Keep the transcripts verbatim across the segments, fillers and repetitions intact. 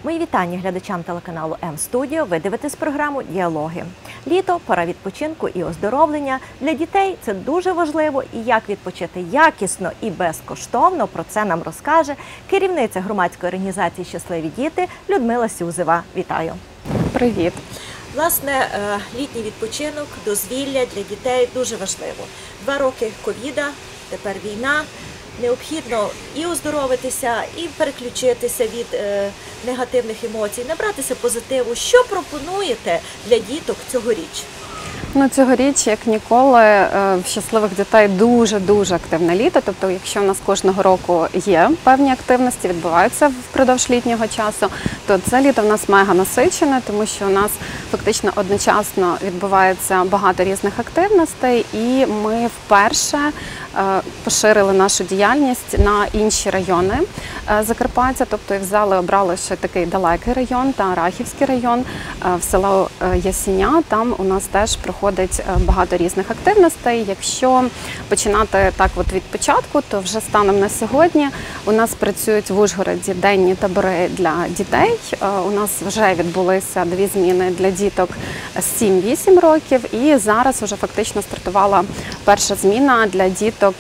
Мої вітання глядачам телеканалу М-студіо. Ви дивитесь програму «Діалоги». Літо – пора відпочинку і оздоровлення. Для дітей це дуже важливо. І як відпочити якісно і безкоштовно, про це нам розкаже керівниця громадської організації «Щасливі діти» Людмила Сюзева. Вітаю! Привіт! Власне, літній відпочинок, дозвілля для дітей дуже важливо. Два роки ковіда, тепер війна. Необхідно і оздоровитися, і переключитися від е, негативних емоцій, набратися позитиву. Що пропонуєте для діток цьогоріч? Ну, цьогоріч, як ніколи, в щасливих дітей дуже-дуже активне літо. Тобто, якщо в нас кожного року є певні активності, відбуваються впродовж літнього часу, то це літо в нас мега насичене, тому що у нас фактично одночасно відбувається багато різних активностей, і ми вперше поширили нашу діяльність на інші райони Закарпаття, тобто і взяли, обрали ще такий далекий район та Рахівський район, в село Ясіня. Там у нас теж проходить багато різних активностей. Якщо починати так от від початку, то вже станом на сьогодні у нас працюють в Ужгороді денні табори для дітей. У нас вже відбулися дві зміни для діток сім-вісім років, і зараз вже фактично стартувала перша зміна для діток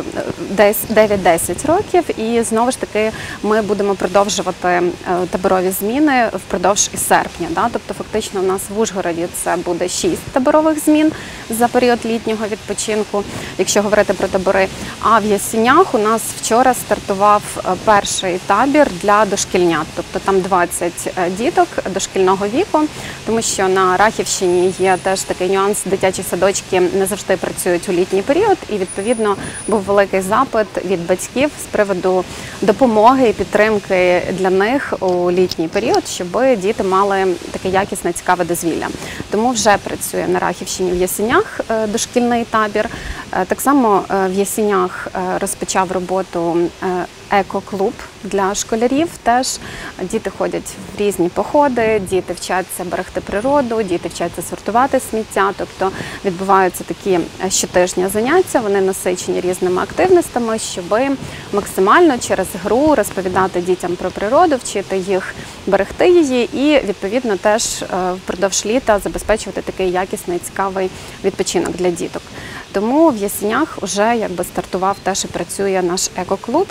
дев'ять-десять років. І знову ж таки ми будемо продовжувати таборові зміни впродовж і серпня. Да? Тобто фактично у нас в Ужгороді це буде шість таборових змін за період літнього відпочинку, якщо говорити про табори. А в Ясінях у нас вчора стартував перший табір для дошкільнят, тобто там двадцять діток дошкільного віку, тому що на Рахівщині є теж такий нюанс, дитячі садочки не завжди працюють у літній період, і відповідно був великий запит від батьків з приводу допомоги і підтримки для них у літній період, щоб діти мали таке якісне, цікаве дозвілля. Тому вже працює на Рахівщині в Ясінях дошкільний табір. Так само в Ясінях розпочав роботу еко-клуб для школярів. Теж діти ходять в різні походи, діти вчаться берегти природу, діти вчаться сортувати сміття. Тобто відбуваються такі щотижні заняття, вони насичені різними активностями, щоб максимально через гру розповідати дітям про природу, вчити їх берегти її і, відповідно, теж впродовж літа забезпечувати такий якісний, цікавий відпочинок для діток. Тому в Ясінях вже якби стартував теж і працює наш еко-клуб.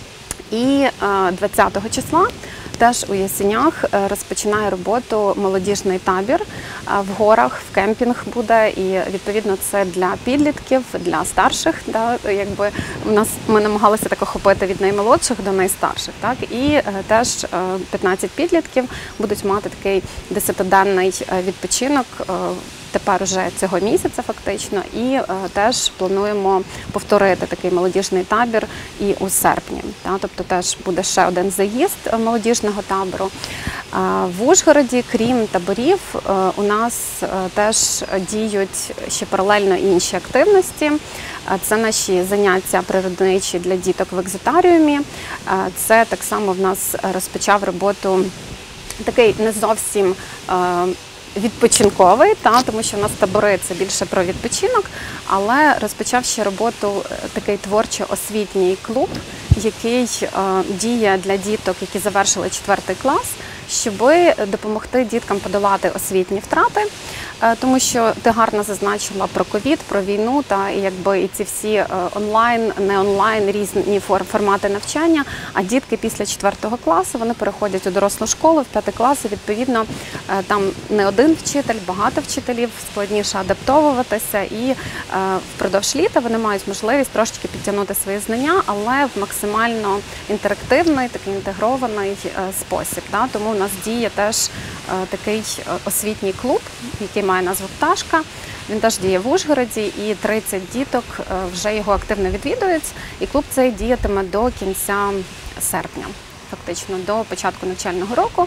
І двадцятого числа теж у Ясінях розпочинає роботу молодіжний табір в горах, в кемпінг буде, і відповідно це для підлітків, для старших, да, якби у нас ми намагалися так охопити від наймолодших до найстарших, так, і теж п'ятнадцять підлітків будуть мати такий десятиденний відпочинок тепер уже цього місяця фактично, і е, теж плануємо повторити такий молодіжний табір і у серпні. Та? Тобто теж буде ще один заїзд молодіжного табору. Е, в Ужгороді, крім таборів, е, у нас е, теж діють ще паралельно інші активності. Е, це наші заняття природничі для діток в екзотаріумі. Е, це так само в нас розпочав роботу такий не зовсім е, відпочинковий, та, тому що в нас табори – це більше про відпочинок, але розпочав ще роботу такий творчо-освітній клуб, який е, діє для діток, які завершили четвертий клас, щоб допомогти діткам подолати освітні втрати, е, тому що ти гарно зазначила про ковід, про війну, та і якби і ці всі е, онлайн, не онлайн, різні формати навчання, а дітки після четвертого класу, вони переходять у дорослу школу, в п'ятий клас, і відповідно е, там не один вчитель, багато вчителів, складніше адаптовуватися, і е, впродовж літа вони мають можливість трошечки підтягнути свої знання, але в максимально інтерактивний, такий інтегрований е, спосіб. Да? Тому у нас діє теж е, такий освітній клуб, який має назву «Пташка». Він теж діє в Ужгороді, і тридцять діток е, вже його активно відвідують, і клуб цей діятиме до кінця серпня. Фактично до початку навчального року.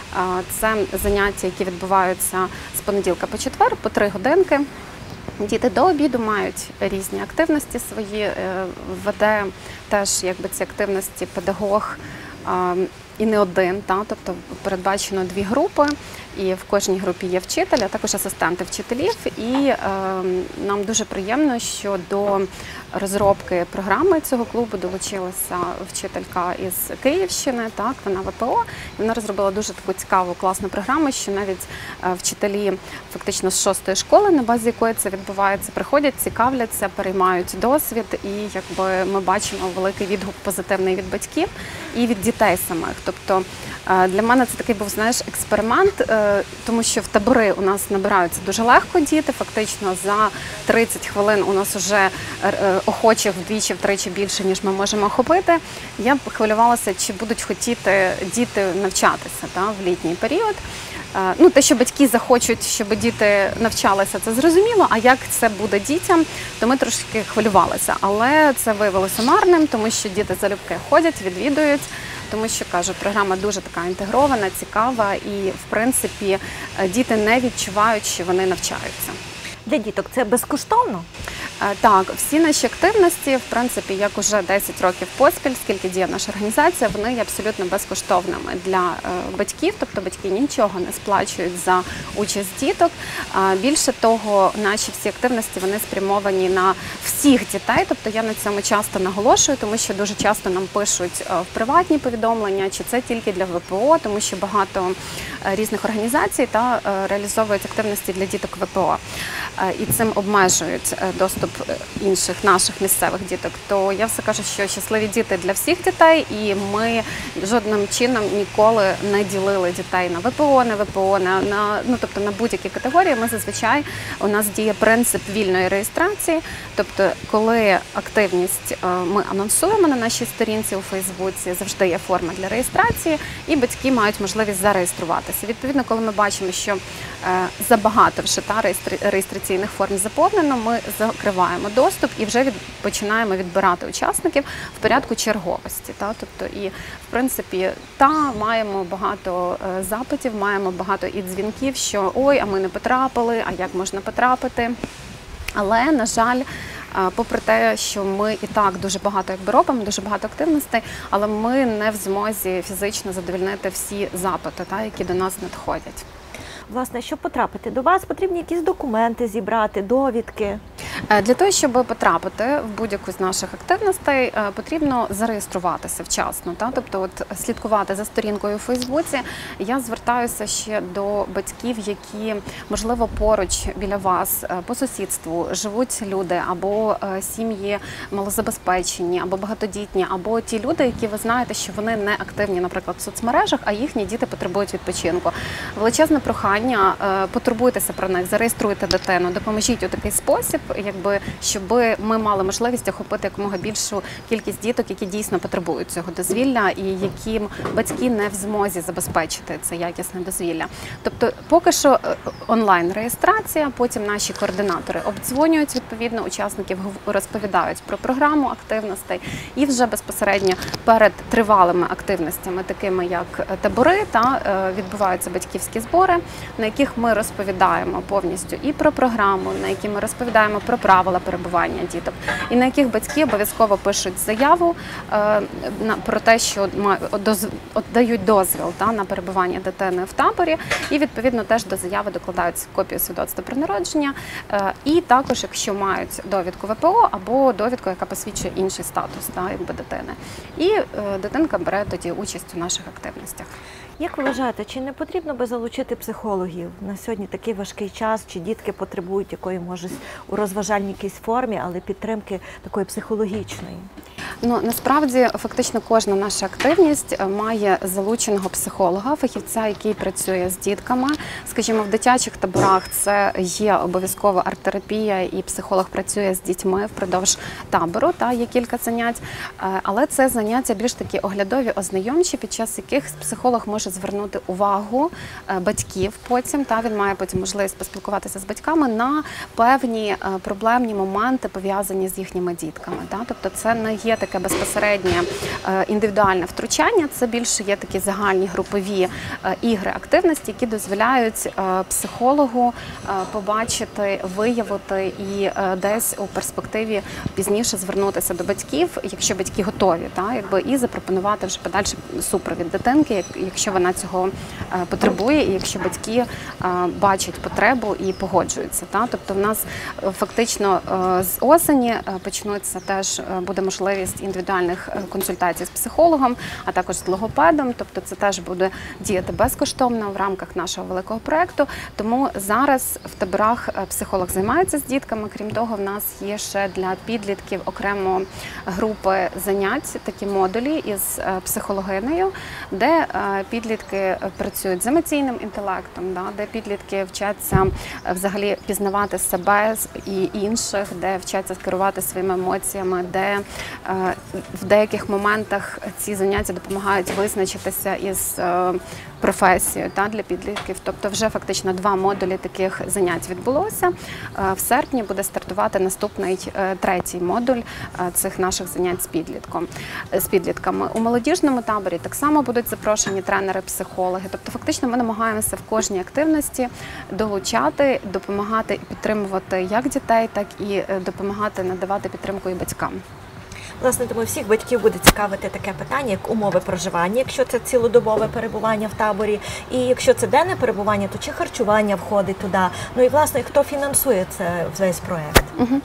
Це заняття, які відбуваються з понеділка по четвер, по три годинки. Діти до обіду мають різні активності свої, веде теж якби ці активності педагог і не один, та, тобто передбачено дві групи, і в кожній групі є вчитель, а також асистенти вчителів. І е, нам дуже приємно, що до розробки програми цього клубу долучилася вчителька із Київщини, так, вона ВПО. І вона розробила дуже таку цікаву, класну програму, що навіть е, вчителі фактично з шостої школи, на базі якої це відбувається, приходять, цікавляться, переймають досвід, і якби ми бачимо великий відгук позитивний від батьків і від дітей самих. Тобто е, для мене це такий був, знаєш, експеримент, е, тому що в табори у нас набираються дуже легко діти, фактично за тридцять хвилин у нас вже е, охочих вдвічі-втричі більше, ніж ми можемо охопити. Я б хвилювалася, чи будуть хотіти діти навчатися, та, в літній період. Ну, те, що батьки захочуть, щоб діти навчалися, це зрозуміло, а як це буде дітям, то ми трошки хвилювалися. Але це виявилося марним, тому що діти залюбки ходять, відвідують, тому що, кажу, програма дуже така інтегрована, цікава і, в принципі, діти не відчувають, що вони навчаються. Для діток це безкоштовно? Так, всі наші активності, в принципі, як уже десять років поспіль, скільки діє наша організація, вони є абсолютно безкоштовними для батьків, тобто батьки нічого не сплачують за участь діток. Більше того, наші всі активності, вони спрямовані на всіх дітей, тобто я на цьому часто наголошую, тому що дуже часто нам пишуть в приватні повідомлення, чи це тільки для ВПО, тому що багато різних організацій та реалізовують активності для діток ВПО. І цим обмежують доступ інших наших місцевих діток, то я все кажу, що щасливі діти для всіх дітей, і ми жодним чином ніколи не ділили дітей на ВПО, не ВПО, на, на, ну, тобто на будь-які категорії. Ми зазвичай, у нас діє принцип вільної реєстрації, тобто коли активність ми анонсуємо на нашій сторінці у Фейсбуці, завжди є форма для реєстрації, і батьки мають можливість зареєструватися. Відповідно, коли ми бачимо, що забагато вже та реєстраційних форм заповнено, ми закриваємо доступ і вже від, починаємо відбирати учасників в порядку черговості. Та? Тобто, і, в принципі, та, маємо багато е, запитів, маємо багато і дзвінків, що ой, а ми не потрапили, а як можна потрапити. Але, на жаль, попри те, що ми і так дуже багато якби робимо, дуже багато активностей, але ми не в змозі фізично задовольнити всі запити, та, які до нас надходять. Власне, щоб потрапити до вас, потрібні якісь документи зібрати, довідки? Для того, щоб потрапити в будь-яку з наших активностей, потрібно зареєструватися вчасно. Та? Тобто от, слідкувати за сторінкою у Фейсбуці. Я звертаюся ще до батьків, які, можливо, поруч біля вас, по сусідству, живуть люди, або сім'ї малозабезпечені, або багатодітні, або ті люди, які ви знаєте, що вони не активні, наприклад, в соцмережах, а їхні діти потребують відпочинку. Величезне прохання, потурбуйтеся про них, зареєструйте дитину, допоможіть у такий спосіб, якби, щоб ми мали можливість охопити якомога більшу кількість діток, які дійсно потребують цього дозвілля і яким батьки не в змозі забезпечити це якісне дозвілля. Тобто поки що онлайн-реєстрація, потім наші координатори обдзвонюють відповідно учасників, розповідають про програму активностей і вже безпосередньо перед тривалими активностями, такими як табори, та відбуваються батьківські збори, на яких ми розповідаємо повністю і про програму, на які ми розповідаємо про правила перебування діток, і на яких батьки обов'язково пишуть заяву е, на, про те, що доз, дають дозвіл та, на перебування дитини в таборі, і відповідно теж до заяви докладають копію свідоцтва про народження, е, і також, якщо мають довідку ВПО або довідку, яка посвідчує інший статус та, якби дитини. І е, дитинка бере тоді участь у наших активностях. Як ви вважаєте, чи не потрібно би залучити психологів? На сьогодні такий важкий час, чи дітки потребують якої, може, у розважальній якійсь формі, але підтримки такої психологічної? Ну, насправді, фактично, кожна наша активність має залученого психолога, фахівця, який працює з дітками. Скажімо, в дитячих таборах це є обов'язкова арт-терапія, і психолог працює з дітьми впродовж табору, та є кілька занять. Але це заняття більш такі оглядові, ознайомчі, під час яких психолог може звернути увагу батьків потім, та він має потім можливість поспілкуватися з батьками на певні проблемні моменти, пов'язані з їхніми дітками. Та? Тобто це не є таке таке безпосереднє індивідуальне втручання. Це більше є такі загальні групові ігри, активності, які дозволяють психологу побачити, виявити і десь у перспективі пізніше звернутися до батьків, якщо батьки готові, та, якби, і запропонувати вже подальший супровід дитинки, якщо вона цього потребує, і якщо батьки бачать потребу і погоджуються. Та. Тобто в нас фактично з осені почнуться теж, буде можливість індивідуальних консультацій з психологом, а також з логопедом, тобто це теж буде діяти безкоштовно в рамках нашого великого проєкту. Тому зараз в таборах психолог займається з дітками. Крім того, в нас є ще для підлітків окремо групи занять, такі модулі із психологинею, де підлітки працюють з емоційним інтелектом, де підлітки вчаться взагалі пізнавати себе і інших, де вчаться керувати своїми емоціями, де в деяких моментах ці заняття допомагають визначитися із професією, та, для підлітків. Тобто вже фактично два модулі таких занять відбулося. В серпні буде стартувати наступний третій модуль цих наших занять з підлітком, з підлітками. У молодіжному таборі так само будуть запрошені тренери-психологи. Тобто фактично ми намагаємося в кожній активності долучати, допомагати і підтримувати як дітей, так і допомагати надавати підтримку і батькам. Власне, тому всіх батьків буде цікавити таке питання, як умови проживання, якщо це цілодобове перебування в таборі, і якщо це денне перебування, то чи харчування входить туди, ну і, власне, хто фінансує це, весь проєкт? Угу.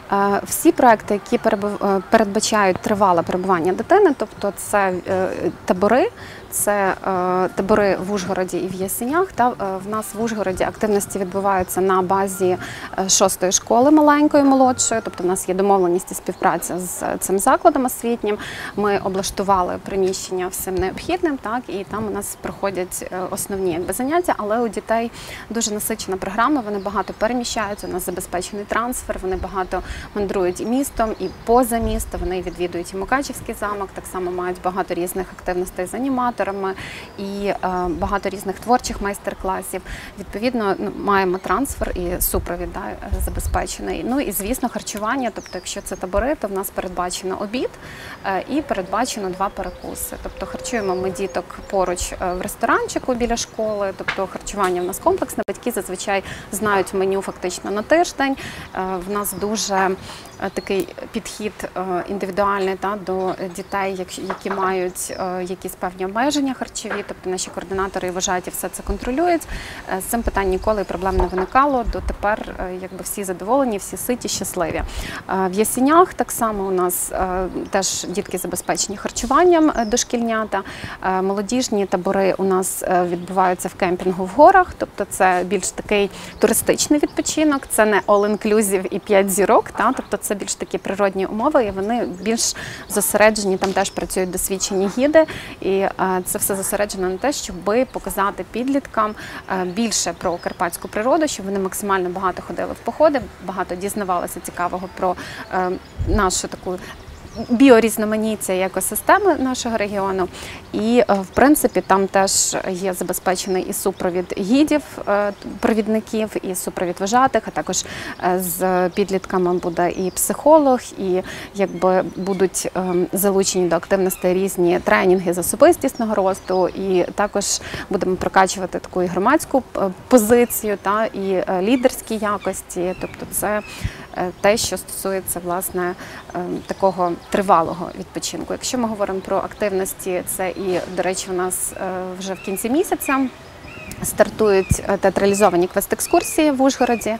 Всі проекти, які передбачають тривале перебування дитини, тобто це табори, це табори в Ужгороді і в Ясенях. Та в нас в Ужгороді активності відбуваються на базі шостої школи маленької, молодшої, тобто в нас є домовленість і співпраця з цим закладом освітнім. Ми облаштували приміщення всім необхідним, так, і там у нас проходять основні якби, заняття, але у дітей дуже насичена програма, вони багато переміщаються, у нас забезпечений трансфер, вони багато мандрують і містом, і поза місто, вони відвідують і Мукачівський замок, так само мають багато різних активностей з аніматорами і е, багато різних творчих майстер-класів. Відповідно, ну, маємо трансфер і супровід, да, забезпечений. Ну і, звісно, харчування, тобто, якщо це табори, то в нас передбачено обід е, і передбачено два перекуси. Тобто харчуємо ми діток поруч в ресторанчику біля школи, тобто харчування в нас комплексне, батьки зазвичай знають меню фактично на тиждень. Е, в нас дуже такий підхід індивідуальний, та, до дітей, які мають якісь певні обмеження харчові, тобто наші координатори вважають і все це контролюють. З цим питань ніколи проблем не виникало, дотепер якби всі задоволені, всі ситі, щасливі. В Ясенях так само у нас теж дітки забезпечені харчуванням дошкільнята. Молодіжні табори у нас відбуваються в кемпінгу в горах, тобто це більш такий туристичний відпочинок, це не all-inclusive і п'ять зірок, та, тобто це більш такі природні умови, і вони більш зосереджені, там теж працюють досвідчені гіди, і це все зосереджено на те, щоб показати підліткам більше про карпатську природу, щоб вони максимально багато ходили в походи, багато дізнавалися цікавого про нашу таку біорізноманіття і екосистеми нашого регіону. І, в принципі, там теж є забезпечений і супровід гідів, провідників, і супровід вожатих, а також з підлітками буде і психолог, і якби будуть залучені до активності різні тренінги з особистісного росту, і також будемо прокачувати таку і громадську позицію, та, і лідерські якості, тобто це те, що стосується, власне, такого тривалого відпочинку. Якщо ми говоримо про активності, це і, до речі, у нас вже в кінці місяця стартують театралізовані квест-екскурсії в Ужгороді.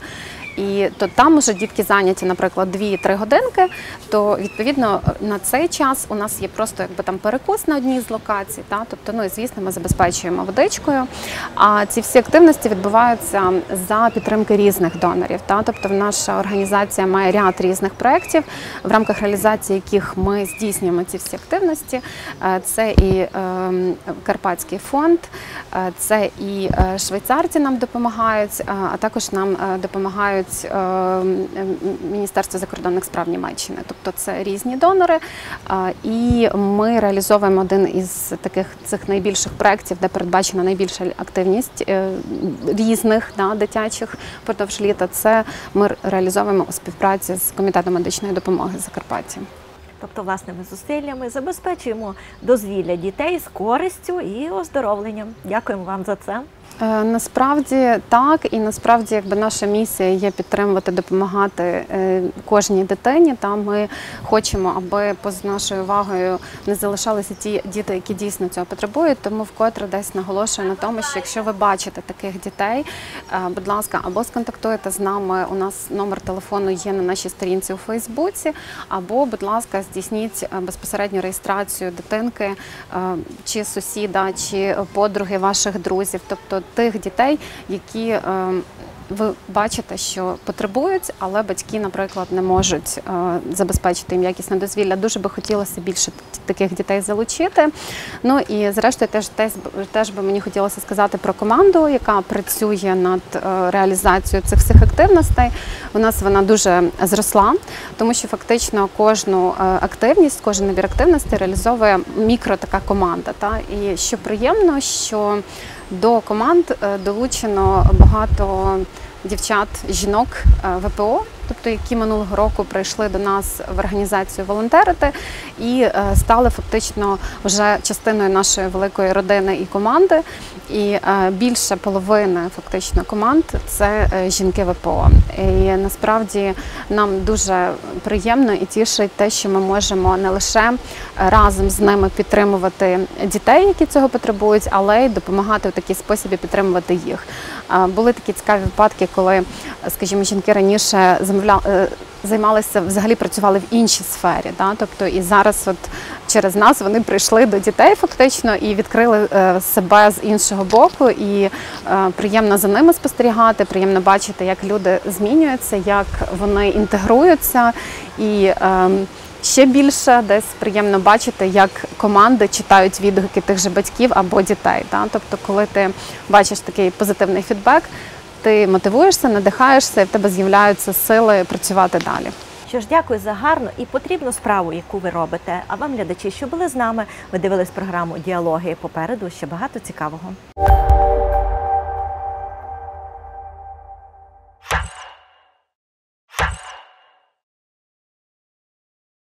І то там вже дітки зайняті, наприклад, дві-три годинки, то, відповідно, на цей час у нас є просто якби там перекус на одній з локацій, та? Тобто, ну і, звісно, ми забезпечуємо водичкою. А ці всі активності відбуваються за підтримки різних донорів, та? Тобто наша організація має ряд різних проєктів, в рамках реалізації яких ми здійснюємо ці всі активності. Це і е, Карпатський фонд, це і швейцарці нам допомагають, а також нам допомагають Міністерство закордонних справ Німеччини. Тобто це різні донори, і ми реалізовуємо один із таких цих найбільших проєктів, де передбачена найбільша активність різних, да, дитячих впродовж літа. Це ми реалізовуємо у співпраці з Комітетом медичної допомоги Закарпаття. Тобто власними зусиллями забезпечуємо дозвілля дітей з користю і оздоровленням. Дякуємо вам за це. Е, Насправді так, і насправді якби наша місія є підтримувати, допомагати е, кожній дитині. Та ми хочемо, аби поза нашою увагою не залишалися ті діти, які дійсно цього потребують. Тому вкотре десь наголошую на тому, що якщо ви бачите таких дітей, е, будь ласка, або сконтактуйте з нами. У нас номер телефону є на нашій сторінці у Фейсбуці, або, будь ласка, здійсніть безпосередню реєстрацію дитинки, е, чи сусіда, чи подруги ваших друзів, тобто тих дітей, які е, ви бачите, що потребують, але батьки, наприклад, не можуть е, забезпечити їм якісне дозвілля. Дуже би хотілося більше таких дітей залучити. Ну і зрештою теж, теж, теж би мені хотілося сказати про команду, яка працює над е, реалізацією цих всіх активностей. У нас вона дуже зросла, тому що фактично кожну е, активність, кожен набір активностей реалізовує мікро така команда. Та? І що приємно, що до команд долучено багато дівчат, жінок ВПО, тобто які минулого року прийшли до нас в організацію волонтерити і стали фактично вже частиною нашої великої родини і команди. І більше половини фактично команд – це жінки ВПО. І насправді нам дуже приємно і тішить те, що ми можемо не лише разом з ними підтримувати дітей, які цього потребують, але й допомагати в такий спосіб і підтримувати їх. Були такі цікаві випадки, коли, скажімо, жінки раніше замовляли, займалися, взагалі працювали в іншій сфері. Да? Тобто і зараз от через нас вони прийшли до дітей фактично і відкрили е, себе з іншого боку. І е, приємно за ними спостерігати, приємно бачити, як люди змінюються, як вони інтегруються. І е, ще більше десь приємно бачити, як команди читають відгуки тих же батьків або дітей. Да? Тобто коли ти бачиш такий позитивний фідбек, ти мотивуєшся, надихаєшся і в тебе з'являються сили працювати далі. Що ж, дякую за гарну і потрібну справу, яку ви робите. А вам, глядачі, що були з нами, ви дивились програму «Діалоги». Попереду ще багато цікавого.